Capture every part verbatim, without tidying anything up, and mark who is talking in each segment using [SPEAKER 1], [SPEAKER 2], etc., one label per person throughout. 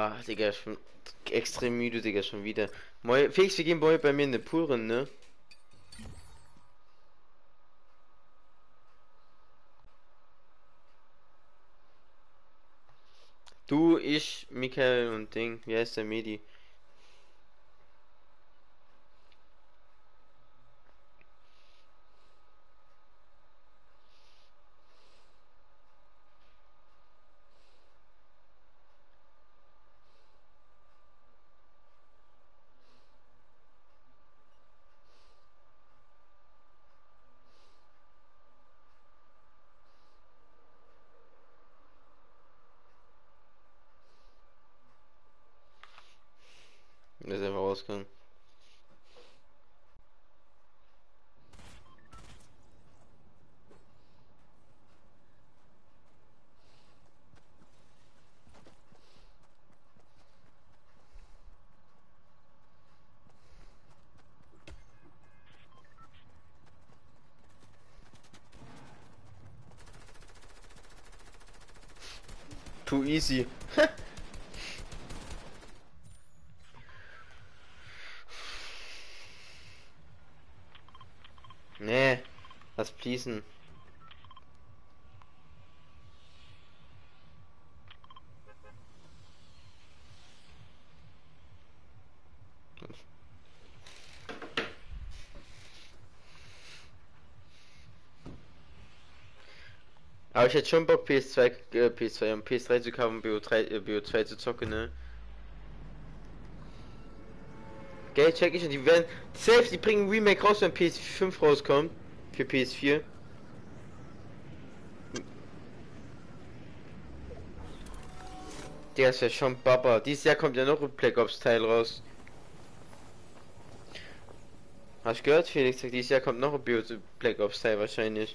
[SPEAKER 1] Ah, Digga, schon extrem müde, Digga, schon wieder. Moi, Felix, wir gehen bei mir in den Pool rein, ne? Du, ich, Michael und Ding, wie heißt der Medi? Der ist einfach rausgegangen. Too easy. Nee, lass fließen. Aber ich hätte schon Bock, P S zwei, äh, P S zwei und P S drei zu kaufen und B O drei, äh, B O zwei zu zocken, ne? Geld check ich und die werden. Safe, die bringen Remake raus, wenn P S fünf rauskommt. Für P S vier. Der ist ja schon Baba. Dieses Jahr kommt ja noch ein Black Ops Teil raus. Hast du gehört, Felix? Dieses Jahr kommt noch ein Bio Black Ops Teil wahrscheinlich.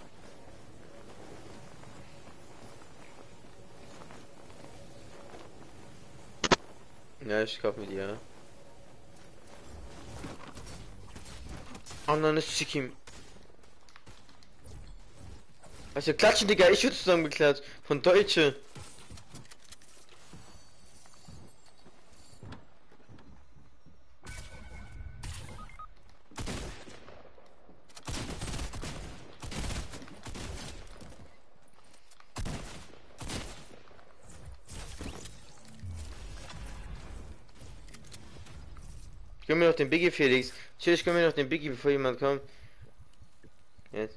[SPEAKER 1] Ja, ich kaufe mir die, ja. Oh nein, das ist Chikim. Also klatschen, Digga, ich würde zusammengeklatscht. Von Deutsche. Ich gönn mir noch den Biggie, Felix. Chill, ich gönn mir noch den Biggie, bevor jemand kommt. Jetzt.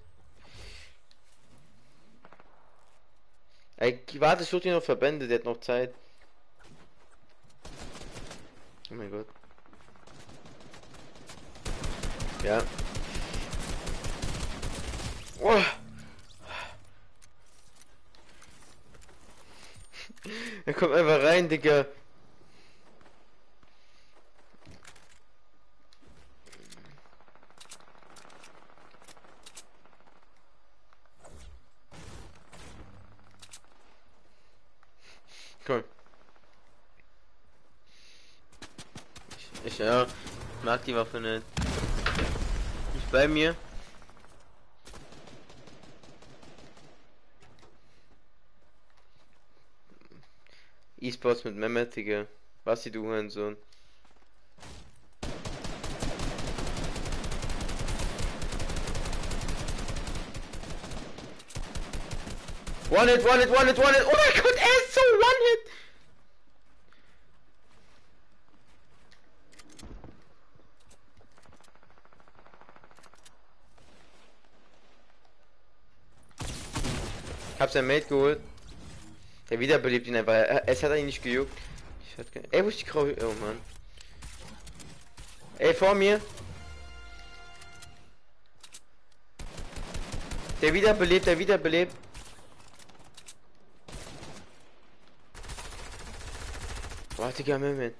[SPEAKER 1] Ey, warte, ich such dir noch Verbände, der hat noch Zeit. Oh mein Gott. Ja. Oh. Er kommt einfach rein, Digga. Cool. Ich, ich ja, mag die Waffe nicht. Nicht bei mir. E-Sports mit Mehmet, Digga. Was du Hurensohn. One hit, one hit, one hit, one hit. Oh mein Gott, er ist so one hit. Ich hab sein Mate geholt. Der wiederbelebt ihn einfach. Es hat ihn nicht gejuckt. Ich hatte keine... Ey, wo ist die Grau... Oh Mann. Ey, vor mir. Der wiederbelebt, der wiederbelebt. Warte, Digga, Moment.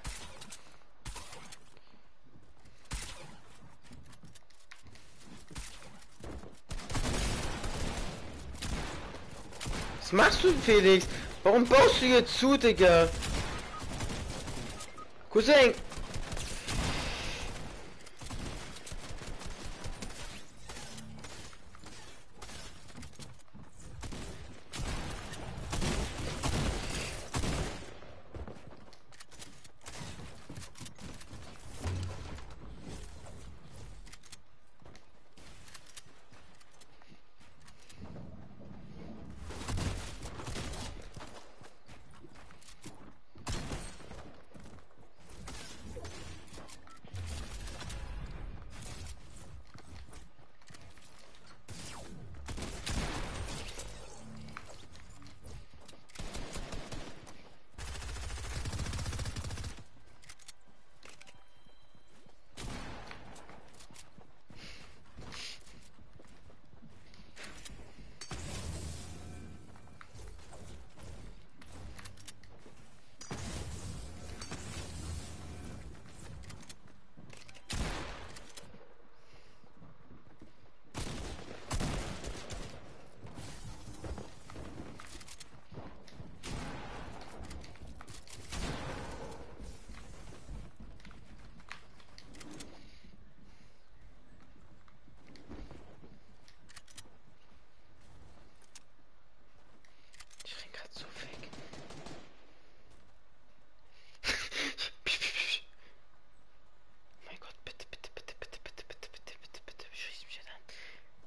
[SPEAKER 1] Was machst du, Felix? Warum baust du jetzt zu, Digga? Cousin!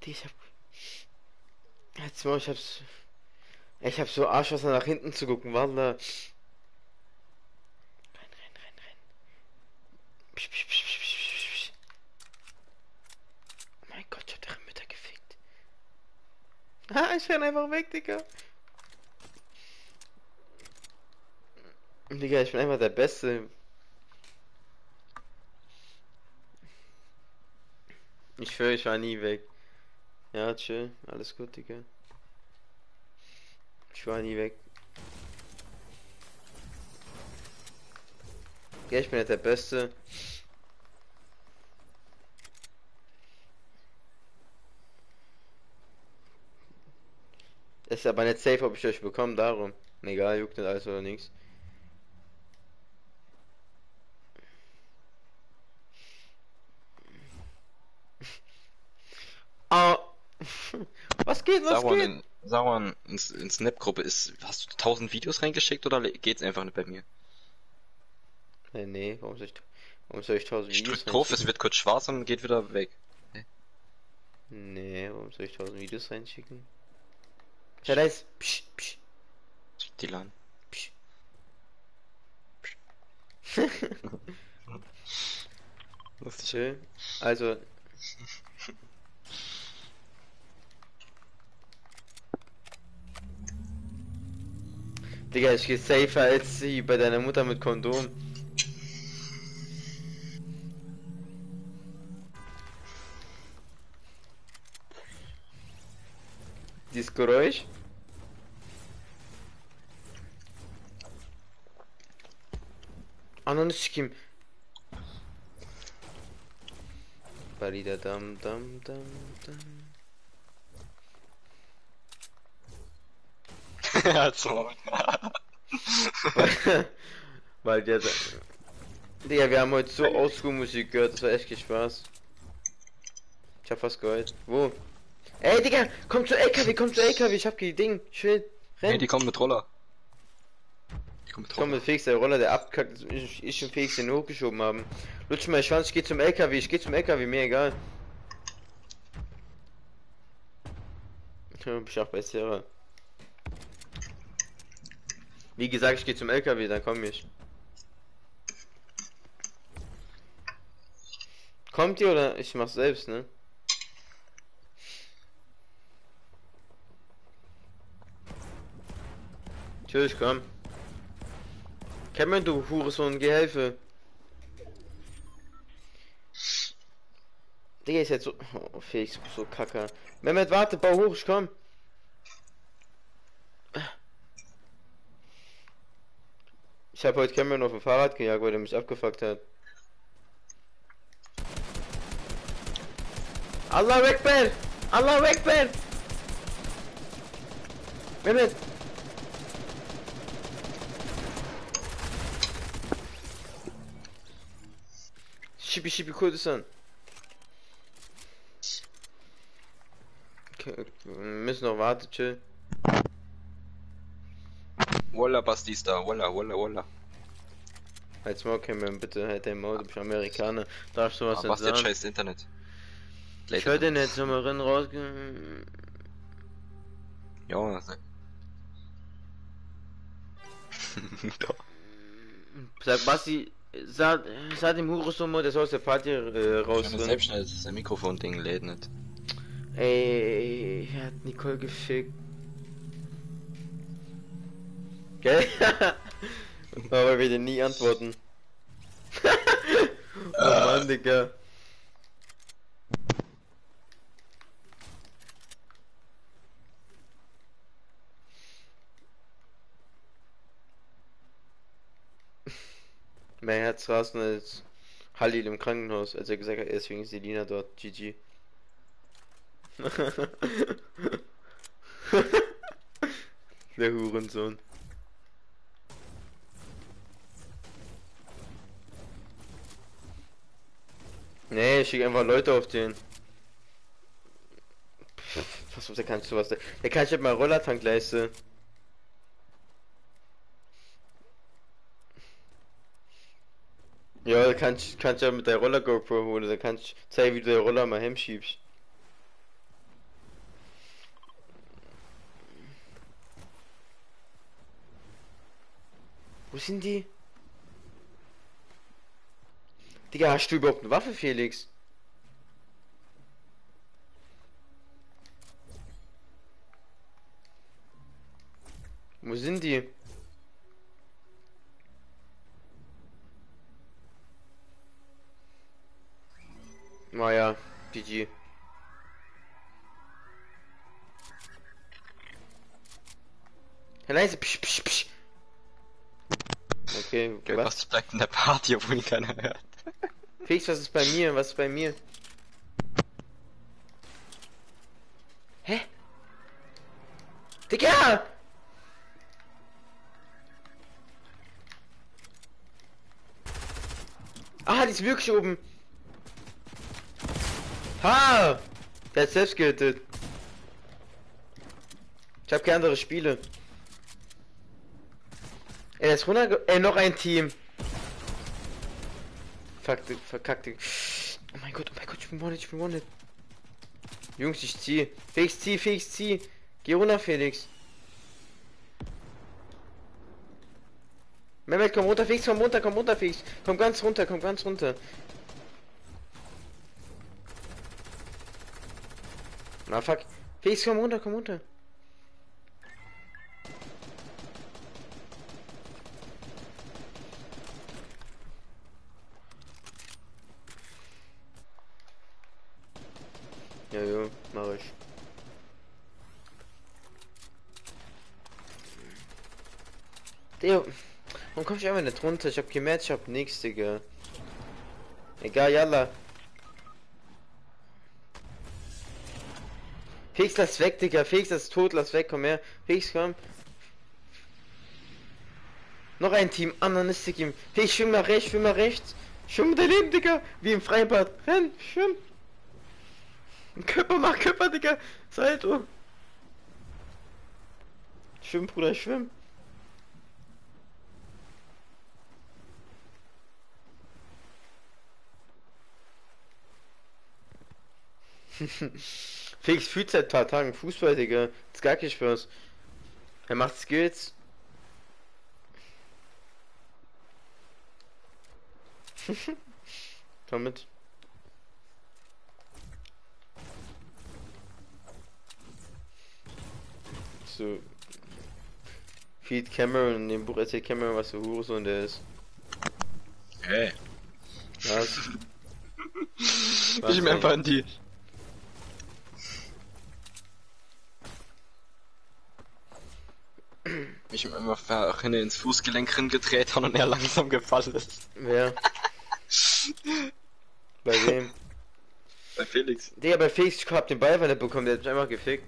[SPEAKER 1] Die, ich hab. Jetzt mal, ich hab's. Ich hab so Arschwasser nach hinten zu gucken, Walla. Renn, renn, renn, renn. Psch, psch, psch, psch, psch, psch. Oh mein Gott, ich hab deren Mütter gefickt. Ah, ich renn einfach weg, Digga. Digga, ich bin einfach der Beste. Ich schwöre, ich war nie weg. Ja, chill. Alles gut, Digga. Ich war nie weg. Ja, ich bin jetzt der Beste. Ist aber nicht safe, ob ich euch bekomme, darum. Egal, juckt nicht alles oder nichts. Ah. Was geht, was
[SPEAKER 2] Sauron
[SPEAKER 1] geht?
[SPEAKER 2] in, Sauron ins, in Snap-Gruppe ist. Hast du tausend Videos reingeschickt oder geht's einfach nicht bei mir?
[SPEAKER 1] Nee, nee, warum soll ich, warum soll ich tausend
[SPEAKER 2] Ich
[SPEAKER 1] Videos
[SPEAKER 2] drück drauf, es
[SPEAKER 1] reinschicken?
[SPEAKER 2] wird kurz schwarz und geht wieder weg.
[SPEAKER 1] Nee, warum soll ich tausend Videos reinschicken? Ja, da ist. Psch, psch,
[SPEAKER 2] Die LAN.
[SPEAKER 1] psch.
[SPEAKER 2] Lustig.
[SPEAKER 1] Chill. Also. Digga, ich geh safer als sie bei deiner Mutter mit Kondom. Dieses Geräusch. Ananı sikeyim. Barida dam dam dam dam.
[SPEAKER 2] Also.
[SPEAKER 1] Weil, weil der. Digga, wir haben heute so Oldschool-Musik gehört, das war echt viel Spaß. Ich hab fast geheult. Wo? Ey, Digga, komm zu L K W, komm zu L K W, ich hab die Ding. Schön.
[SPEAKER 2] Nee,
[SPEAKER 1] Renn.
[SPEAKER 2] die kommen mit Roller. Die kommen mit
[SPEAKER 1] Ich komm
[SPEAKER 2] Roller.
[SPEAKER 1] mit Felix, der Roller, der abkackt, dass ich, ich und Felix den hochgeschoben haben. Lutsch mal Schwanz, ich geh zum L K W, ich geh zum L K W, mir egal. Ich bin auch bei Sarah. Wie gesagt, ich geh zum L K W, dann komm ich. Kommt ihr oder ich mach's selbst, ne? Natürlich, komm. Cameron, du Hurensohn, geh helfe. Digga, ist jetzt so. Oh, Felix, du bist so kacke. Mehmet, warte, bau hoch, ich komm. Ich habe heute Cameron auf dem Fahrrad gejagt, weil er mich abgefuckt hat. Allah Akbar! Allah Akbar! Mehmet! Şipi şipi Kurdistan. Okay, wir müssen noch warten, chill.
[SPEAKER 2] Walla, Basti ist da. Walla, walla, walla.
[SPEAKER 1] Halt's Maul, Cameron, bitte, halt dein Maul, du bist Amerikaner. Darfst du was
[SPEAKER 2] Aber
[SPEAKER 1] nicht
[SPEAKER 2] Basti hat
[SPEAKER 1] sagen?
[SPEAKER 2] scheiß Internet.
[SPEAKER 1] Ich hör den jetzt nochmal rein, rausgehen.
[SPEAKER 2] Ja, sag. Da.
[SPEAKER 1] Sag Basti, sag, sag dem Hurensohn mal, der soll aus der Party äh, raus.
[SPEAKER 2] Ich kann selbst schnell, das Mikrofon-Ding lädt nicht.
[SPEAKER 1] Ey, er hat Nicole gefickt. Gell? Aber wir den nie antworten. Oh Mann, Digga. Mein Herz rasten als Halil im Krankenhaus, als er gesagt hat, deswegen ist Selina dort. G G. Der Hurensohn. Nee, ich schicke einfach Leute auf den. Was, der kannst du was? Der, der kann ich halt mal Rollertankleiste. Ja, da kannst kannst ja mit der Roller GoPro holen, da kannst zeigen, wie du der Roller mal hemschiebst. Wo sind die? Digga, hast du überhaupt eine Waffe, Felix? Wo sind die? Naja, G G. Herr leise, psch, psch, psch. Okay,
[SPEAKER 2] Geld,
[SPEAKER 1] was?
[SPEAKER 2] was bleibt in der Party, obwohl ihn keiner hört?
[SPEAKER 1] Felix, was ist bei mir? Was ist bei mir? Hä? Digga! Ah, die ist wirklich oben. Ha! Der hat selbst getötet. Ich habe keine andere Spiele. Er ist runter. Ey, noch ein Team. Verkackte, verkackte. Oh mein Gott, oh mein Gott, ich bin wanted, ich bin wanted. Jungs, ich zieh. Felix, zieh, Felix, zieh. Geh runter, Felix. Mehmet, komm runter, Felix, komm runter, komm runter, Felix. Komm ganz runter, komm ganz runter. Na fuck. Felix, komm runter, komm runter. Ja, jo, mach ich. Theo, warum komm ich einfach nicht runter? Ich hab gemerkt, ich hab nichts, Digga. Egal, yalla. Felix, lass weg, Digga. Felix, das ist tot, lass weg, komm her. Felix, komm. Noch ein Team, Ananistik ihm. Felix, schwimm nach rechts, schwimm nach rechts. Schwimm mit dein Leben, Digga. Wie im Freibad. Renn, schwimm. Körper, mach Körper, Digga. Salto. Schwimm, Bruder, schwimm. Felix fühlt seit ein paar Tagen Fußball, Digga. Das ist gar kein Spaß. Er macht Skills. Komm mit. So. Feed Cameron, in dem Buch erzählt Cameron, was für Hurensohn der ist.
[SPEAKER 2] Hey.
[SPEAKER 1] Was?
[SPEAKER 2] Ich bin einfach an die. Ich hab einfach vorhin ins Fußgelenk gedreht und er langsam gefallen ist.
[SPEAKER 1] Wer? Bei wem?
[SPEAKER 2] Bei Felix.
[SPEAKER 1] Digga, bei Felix, ich hab den Ball nicht bekommen, der hat mich einfach gefickt.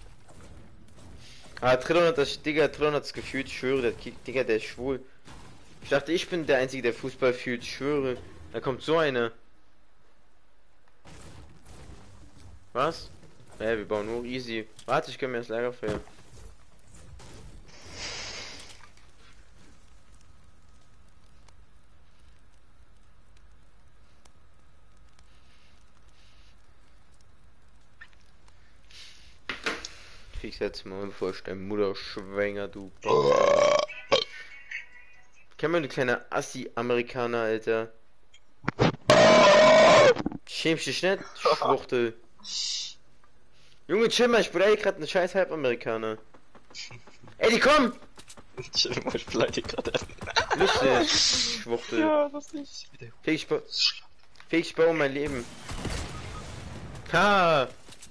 [SPEAKER 1] Ah, Trillon hat das, Digga, Trillon hat das gefühlt, ich schwöre, der Kick, Digga, der ist schwul. Ich dachte, ich bin der Einzige, der Fußball fühlt, ich schwöre. Da kommt so eine. Was? Ja, wir bauen nur easy. Warte, ich kann mir das Lagerfeuer. Ich setz mal vor, ich deine Mutter schwänger, du. Kennt man, du kleiner Assi-Amerikaner, Alter. Schämst dich nicht, Schwuchtel. Junge, chill mal, ich beleidige gerade einen scheiß Halbamerikaner. Ey, die kommen!
[SPEAKER 2] Chill mal, ich beleidige gerade.
[SPEAKER 1] Lustig, Schwuchtel.
[SPEAKER 2] Ja, was nicht.
[SPEAKER 1] Felix, ich, ba Felix, ich baue mein Leben. Ha!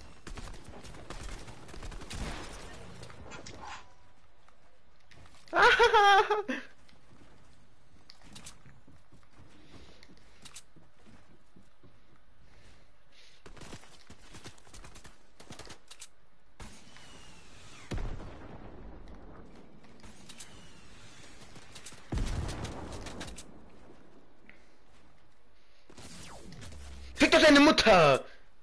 [SPEAKER 1] Fick doch deine Mutter!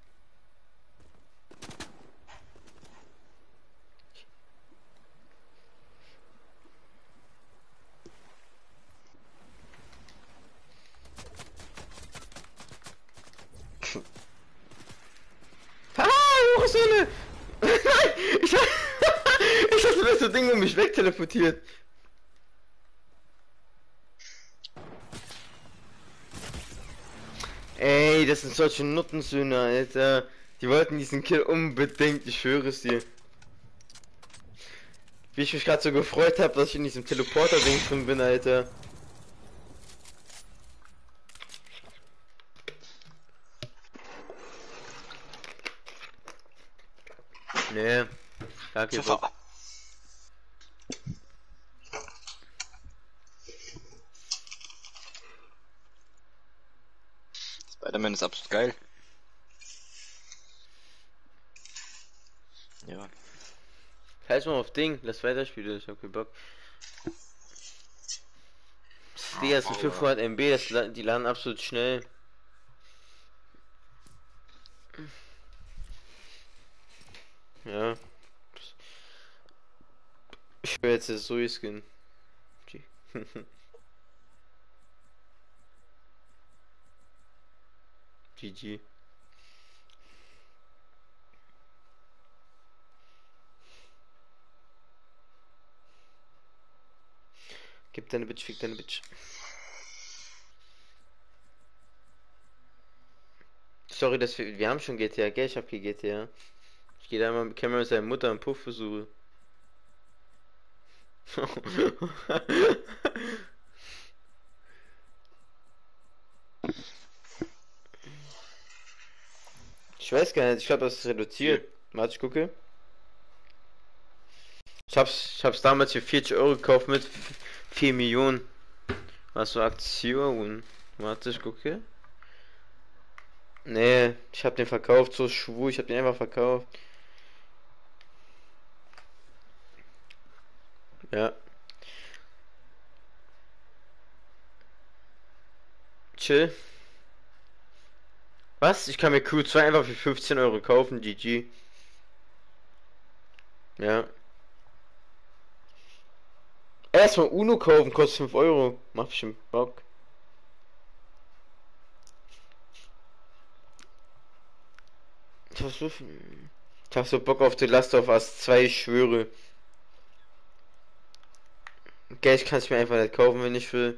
[SPEAKER 1] Ah, Hurensohne! Nein! Ich, ich hatte das so Ding um mich wegteleportiert. Ey, das sind solche Nuttensöhne, Alter. Die wollten diesen Kill unbedingt, ich schwöre es dir. Wie ich mich gerade so gefreut habe, dass ich in diesem Teleporter-Ding drin bin, Alter. Nee, gar kein Bock.
[SPEAKER 2] Pfeffer. Spider-Man ist absolut geil. Ja.
[SPEAKER 1] Scheiß mal auf Ding, lass weiterspielen, ich hab keinen Bock. Digga, das sind fünfhundert Megabyte, das, la- die laden absolut schnell. Ja. Ich will jetzt das Sui-Skin. G G. Gib deine Bitch, fick deine Bitch. Sorry, dass wir, wir haben schon G T A, gell? Ich hab hier G T A. Ich gehe da mal mit Cameron mit seiner Mutter einen Puff versuche. Ich weiß gar nicht, ich glaube, das ist reduziert. Warte, ich gucke. Ich hab's, ich hab's damals für vierzig Euro gekauft mit vier Millionen. Was für Aktion? Warte, ich gucke. Nee, ich hab den verkauft, so schwul, ich hab den einfach verkauft. Ja. Chill. Was? Ich kann mir Q zwei einfach für fünfzehn Euro kaufen, G G. Ja. Erstmal Uno kaufen, kostet fünf Euro. Mach bestimmt Bock. Ich hab so, ich hab so Bock auf The Last of Us zwei, ich schwöre. Geld kann ich mir einfach nicht kaufen, wenn ich will.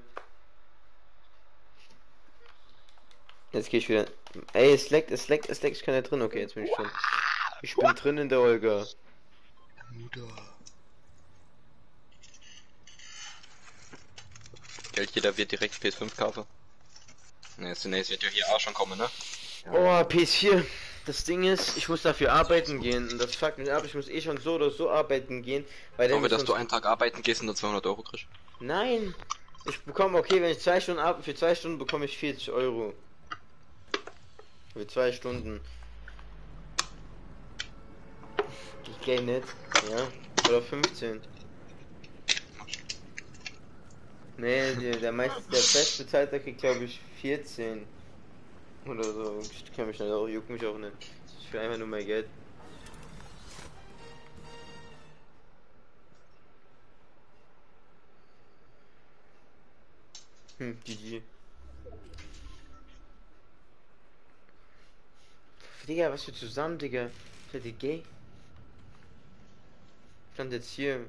[SPEAKER 1] Jetzt gehe ich wieder. Ey, es leckt, es leckt, es leckt, ich kann da drin. Okay, jetzt bin ich schon. Ich bin drin in der Olga.
[SPEAKER 2] Mutter. Geld, jeder wird direkt P S fünf kaufen. Ne, zunächst wird ja hier auch schon kommen, ne?
[SPEAKER 1] Oh, P S vier. Das Ding ist, ich muss dafür arbeiten gehen. Und das fuckt mich ab. Ich muss eh schon so oder so arbeiten gehen. Weil
[SPEAKER 2] Glauben wir,
[SPEAKER 1] dann
[SPEAKER 2] dass du einen Tag arbeiten gehst und dann zweihundert Euro kriegst?
[SPEAKER 1] Nein! Ich bekomme, okay, wenn ich zwei Stunden ab, für zwei Stunden bekomme ich vierzig Euro. Für zwei Stunden. Ich gehe nicht, ja. Oder fünfzehn. Nee, der, der meiste, der bestbezahlte kriegt glaube ich vierzehn. Oder so. Ich kann mich nicht auch, juckt mich auch nicht. Ich will einfach nur mehr Geld. Hm, G G. Digga, was für zusammen, Digga? Seid ihr gay? Stand jetzt hier.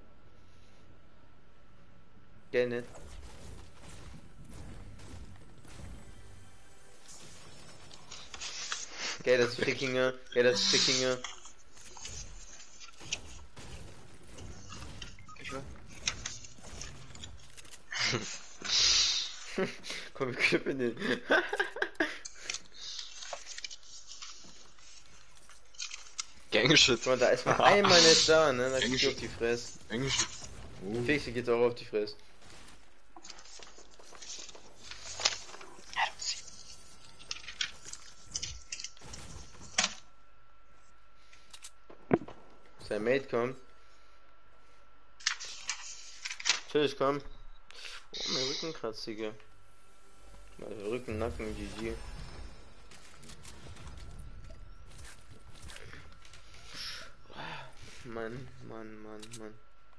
[SPEAKER 1] Gell, nicht? Gell, das ist Fickinger. Gell, das ist Fickinger. Komm, wir klippen den.
[SPEAKER 2] Gangshit.
[SPEAKER 1] Guck mal, da ist mal einmal nicht da, ne? Da krieg ich auf die Fresse.
[SPEAKER 2] Gangshit. Oh.
[SPEAKER 1] Fixi geht auch auf die Fresse. Sein Mate kommt. Tschüss, komm. Oh, mein Rücken kratzt, Digga. Mein Rücken, Nacken, G G. Mann, Mann, Mann, Mann.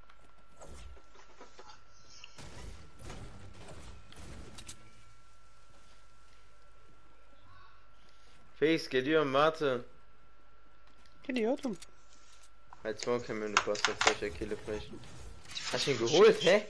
[SPEAKER 1] Face, geht ihr und warte.
[SPEAKER 3] Idiotum.
[SPEAKER 1] Als morgen kann mir eine Bastard frecher Kille frechen. Hast du ihn geholt, hä?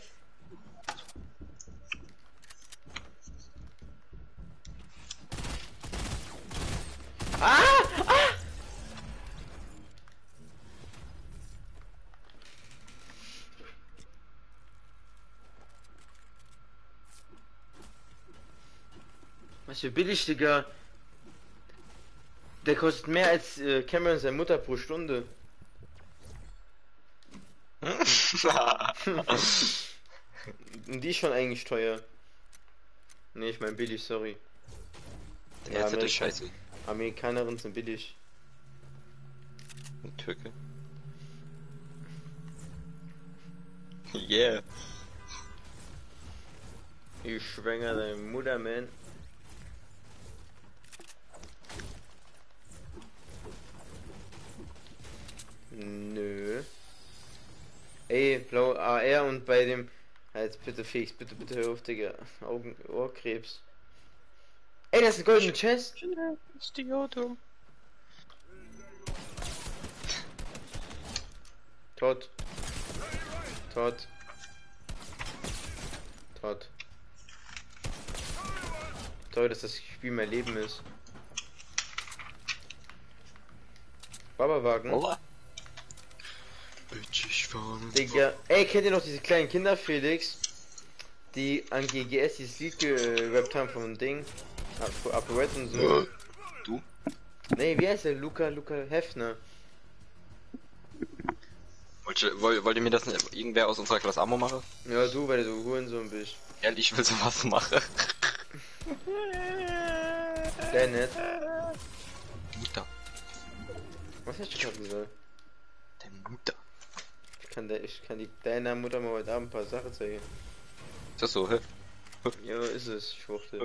[SPEAKER 1] Was für billig, Digga. Der kostet mehr als äh, Cameron seine Mutter pro Stunde. Und die ist schon eigentlich teuer. Ne, ich mein billig, sorry.
[SPEAKER 2] Der
[SPEAKER 1] Ja,
[SPEAKER 2] Headset ist
[SPEAKER 1] Amerika-
[SPEAKER 2] scheiße.
[SPEAKER 1] Amerikanerinnen sind billig.
[SPEAKER 2] Und Türke. Yeah.
[SPEAKER 1] Ich schwänger deine Mutter, man. Nö. Ey, blau A R und bei dem. Jetzt bitte fix, bitte, bitte hör auf, Digga. Augen, Ohrkrebs. Ey, das ist ein goldener Chest.
[SPEAKER 3] Schnell, ist die Auto.
[SPEAKER 1] Tot. Tot. Tot. Toll, dass das Spiel mein Leben ist. Babawagen.
[SPEAKER 2] Oha. Bitch, ich fahren.
[SPEAKER 1] Digga. Ey, kennt ihr noch diese kleinen Kinder, Felix? Die an G G S dieses Lied gerappt haben von Ding. Ab- Aporet und so.
[SPEAKER 2] Du?
[SPEAKER 1] Nee, wie heißt der? Luca, Luca Hefner.
[SPEAKER 2] Wollt ihr, wollt, wollt ihr mir das nicht, irgendwer aus unserer Klasse Amo machen?
[SPEAKER 1] Ja, du, weil du so Hurensohn bist.
[SPEAKER 2] Ehrlich, ich will sowas machen.
[SPEAKER 1] Der nicht.
[SPEAKER 2] Mutter.
[SPEAKER 1] Was hast du gerade gesagt?
[SPEAKER 2] Der Mutter.
[SPEAKER 1] Ich kann, der, ich kann die, deiner Mutter mal heute Abend ein paar Sachen zeigen.
[SPEAKER 2] Ist das so, hä?
[SPEAKER 1] Ja, ist es, ich wuchte.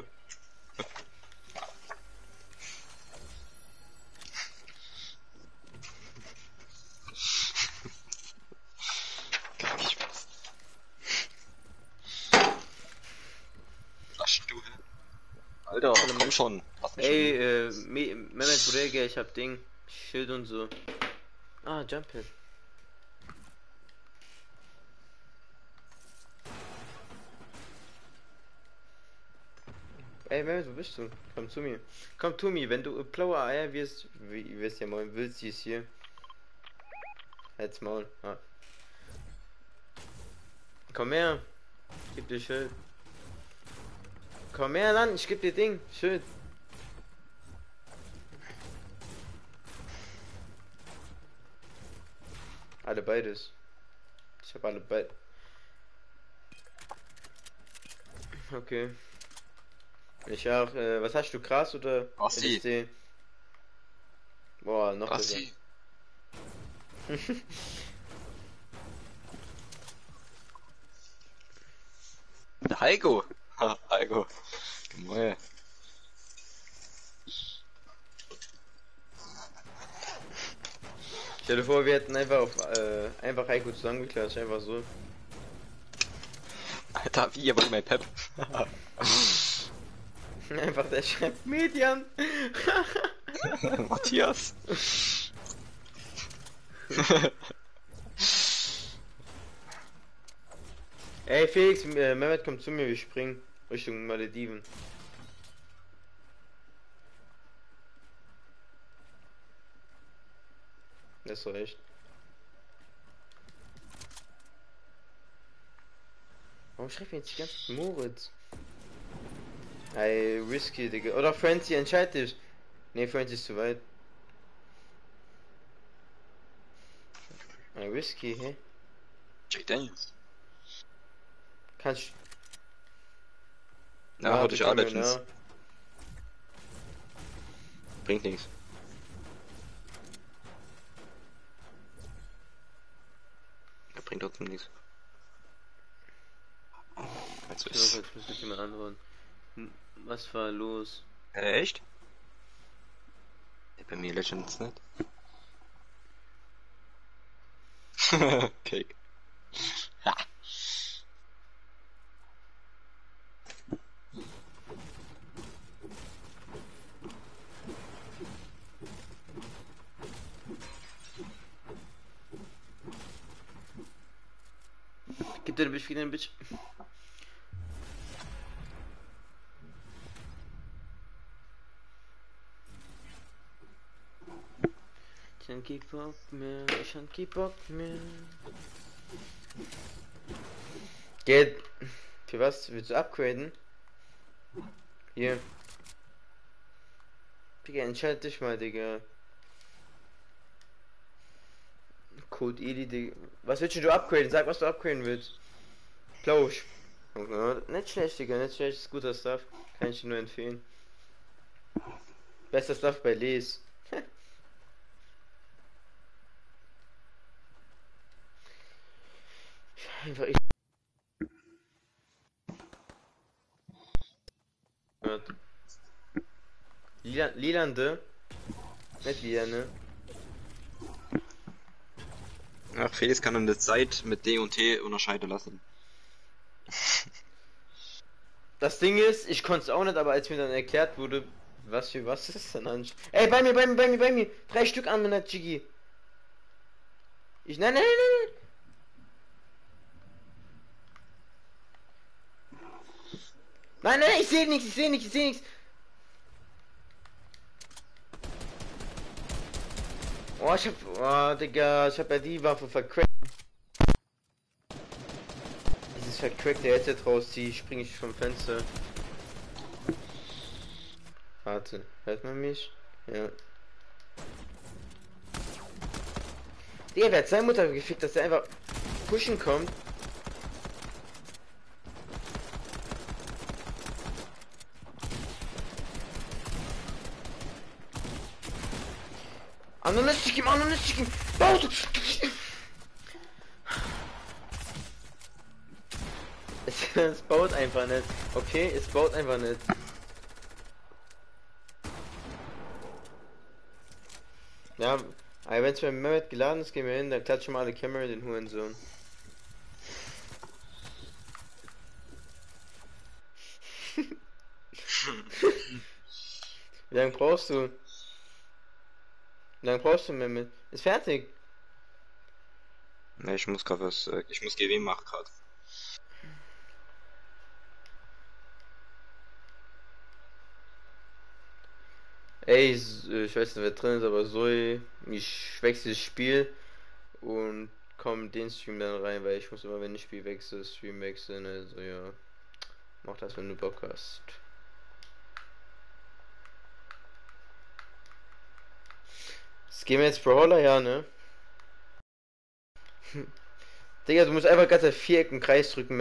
[SPEAKER 2] Gar nicht Spaß. Flaschen, du, hä? Alter, komm schon. Lass mich
[SPEAKER 1] Ey, äh, Me- Mehmet Burege, ich hab Ding. Schild und so. Ah, Jumppad. Ey, Mehmet, wo bist du? Komm zu mir. Komm zu mir, wenn du blaue Eier wirst, wie wirst ja mal, willst du es hier. Halt's Maul. Ah. Komm her. Ich geb dir Schild. Komm her, Land, ich geb dir Ding. Schild. Alle beides. Ich hab alle beide. Okay. Ich auch. Äh, was hast du, Gras oder
[SPEAKER 2] Ossi.
[SPEAKER 1] L S D? Boah, noch
[SPEAKER 2] Ossi.
[SPEAKER 1] besser.
[SPEAKER 2] Der Heiko. Ha, Heiko. Gemäuer.
[SPEAKER 1] Stell dir vor, wir hätten einfach auf äh, einfach Heiko zusammengeklatscht, einfach so.
[SPEAKER 2] Alter, wie, ihr wollt mein Pep.
[SPEAKER 1] Einfach der schreibt Median.
[SPEAKER 2] Matthias.
[SPEAKER 1] Ey Felix, äh, Mehmet kommt zu mir, wir springen Richtung Malediven. Das ist so echt. Warum schreibt mir jetzt die ganze Zeit Moritz? Ey, Whisky, Digga. Oder Francie, entscheid dich. Ne, Francie ist zu weit. Ey, Whisky, hä?
[SPEAKER 2] Jack Daniels.
[SPEAKER 1] Kannst
[SPEAKER 2] Na, ja, hatte ich
[SPEAKER 1] Cameron,
[SPEAKER 2] Legends.
[SPEAKER 1] ja.
[SPEAKER 2] Bringt nichts. Er bringt trotzdem nichts. Also
[SPEAKER 1] Ich
[SPEAKER 2] ist.
[SPEAKER 1] muss jetzt mit jemand anderen. Hm, Was war los?
[SPEAKER 2] Äh, echt? Ja, bei mir Legends nicht. Cake. Ha.
[SPEAKER 1] Gib dir ein Bitch, gib dir ein Bitch. Ich hab keinen Bock mehr, ich hab keinen Bock mehr. Geht. Für was willst du upgraden? Hier. Digga, entscheid dich mal, Digga. Code Eli, Digga. Was willst du upgraden? Sag, was du upgraden willst. Plausch. Ja, nicht schlecht, Digga, nicht schlecht, ist guter Stuff. Kann ich dir nur empfehlen. Bester Stuff bei Les. Einfach ich. Lila, Lilande. Nicht Lila, ne?
[SPEAKER 2] Ach, Felix kann dann die Zeit mit D und T unterscheiden lassen.
[SPEAKER 1] Das Ding ist, ich konnte es auch nicht, aber als mir dann erklärt wurde, was für was ist dann an. Ey, bei mir, bei mir, bei mir, bei mir. Drei Stück an meiner Chigi. Ich, nein, nein, nein, nein. Nein, nein, ich sehe nichts, ich sehe nichts, ich sehe nichts. Oh, ich hab, oh, Digga, ich hab ja die Waffe vercrackt. Dieses vercrackte Headset rausziehe, springe ich vom Fenster. Warte, hört man mich? Ja. Digga, wer hat seine Mutter gefickt, dass er einfach pushen kommt? Ananı sikim, ananı sikim. Ne oldu? Es, es baut einfach nicht. Okay, es baut einfach nicht. Ja, aber wenn es beim Mehmet geladen ist, gehen wir hin, dann klatschen wir alle Kamera den Hurensohn. Wie lange brauchst du? Wie lange brauchst du, Mehmet? Ist fertig.
[SPEAKER 2] Ne, ich muss grad was, äh, ich muss G W machen grad.
[SPEAKER 1] Ey, s- äh, ich weiß nicht, wer drin ist, aber Zoe, ich wechsle das Spiel und komm den Stream dann rein, weil ich muss immer, wenn ich Spiel wechsle, Stream wechseln, also ja. Mach das, wenn du Bock hast. Das gehen wir jetzt Brawler, ja, ne? Digga, du musst einfach ganz auf Viereck im Kreis drücken.